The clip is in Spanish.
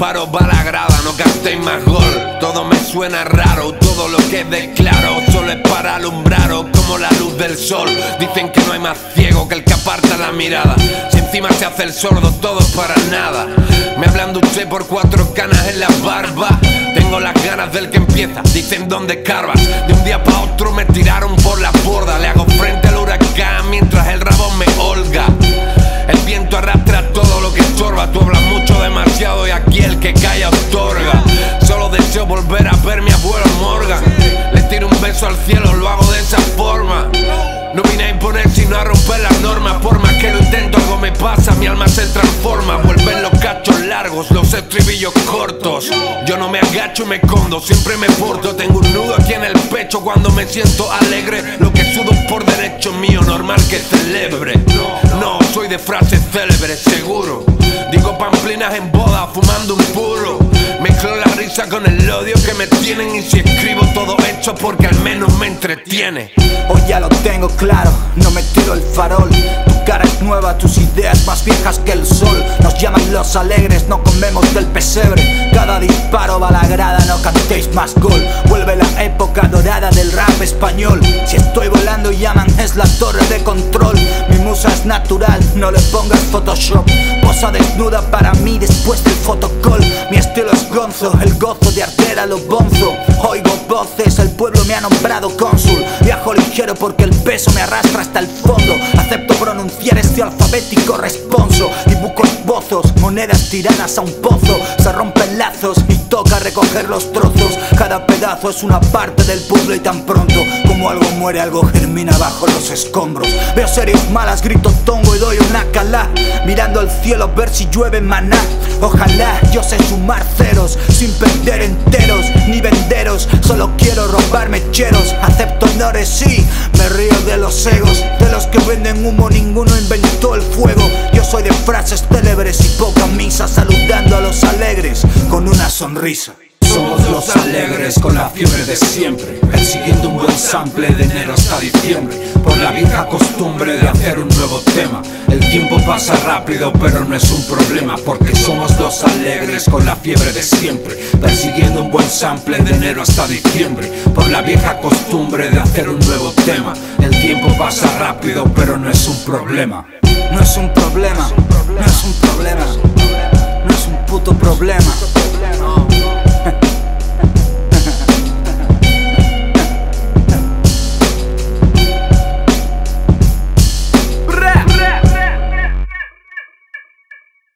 disparo va la grada, no cantéis más gol. Todo me suena raro, todo lo que declaro solo es para alumbraros como la luz del sol. Dicen que no hay más ciego que el que aparta la mirada. Si encima se hace el sordo, todo es para nada. Me hablan de usted por 4 canas en la barba. Tengo las ganas del que empieza, dicen dónde escarbas. De un día para otro me tiraron por la borda. Le hago frente al huracán mientras el rabón me holga. El viento arrastra todo lo que estorba. Tú hablas mucho, demasiado, y aquí el que calla otorga. Solo deseo volver a ver mi abuelo Morgan. Le tiro un beso al cielo, lo hago de esa forma. No vine a imponer sino a romper las normas. Por más que lo intento algo me pasa, mi alma se transforma. Vuelven los cachos largos, los estribillos cortos. Yo no me agacho y me escondo, siempre me porto. Tengo un nudo aquí en el pecho cuando me siento alegre. Lo que sudo por derecho mío, normal que celebre. No, soy de frases célebres, seguro. Digo pamplinas en boda, fumando un puro. Mezclo la risa con el odio que me tienen. Y si escribo todo hecho porque al menos me entretiene. Hoy ya lo tengo claro, no me tiro el farol. Tu cara es nueva, tus ideas más viejas que el sol. Nos llaman los alegres, no comemos del pesebre. Cada disparo va a la grada, no cantéis más gol. Vuelve la época dorada del rap español. Si estoy volando llaman, es la torre de control. Mi musa es natural, no le pongas Photoshop. Posa desnuda para mí después del fotocall. Mi estilo es gonzo, el gozo de arder a lo bonzo. Oigo voces, el pueblo me ha nombrado cónsul. Viajo ligero porque el peso me arrastra hasta el fondo. Acepto pronunciar este alfabético responso. Dibujo esbozos, monedas tiradas a un pozo. Se rompen lazos y toca recoger los trozos. Cada pedazo es una parte del pueblo y tan pronto como algo muere, algo germina bajo los escombros. Veo series malas, grito tongo y doy una calá. Mirando al cielo ver si llueve maná. Ojalá yo sé sumar ceros sin perder enteros ni venderos. Solo quiero robar mecheros. Acepto honores, sí, me río de los egos. De los que venden humo ninguno inventó el fuego. Yo soy de frases célebres y poca misa. Saludando a los alegres con una sonrisa. Somos los alegres con la fiebre de siempre, persiguiendo un buen sample de enero hasta diciembre. Por la vieja costumbre de hacer un nuevo tema. El tiempo pasa rápido pero no es un problema, porque somos los alegres con la fiebre de siempre, persiguiendo un buen sample de enero hasta diciembre. Por la vieja costumbre de hacer un nuevo tema. El tiempo pasa rápido pero no es un problema. No es un problema, no es un problema, no es un puto problema.